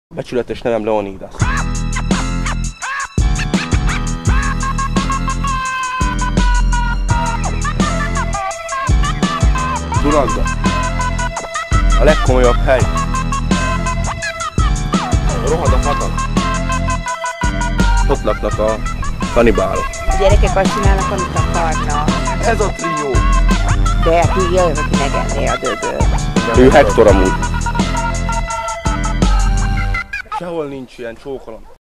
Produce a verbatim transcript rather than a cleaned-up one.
Becsületes nevem Leonidas. Dunagda. A legkomolyabb hely. Rohad a patak. Ott laknak a kanibálok. A gyerekek azt csinálnak, amit akarnak. Ez a trió. De aki jövök, aki megenné a dögöt. Ő Hector amúgy. Sehol nincs ilyen csókolom.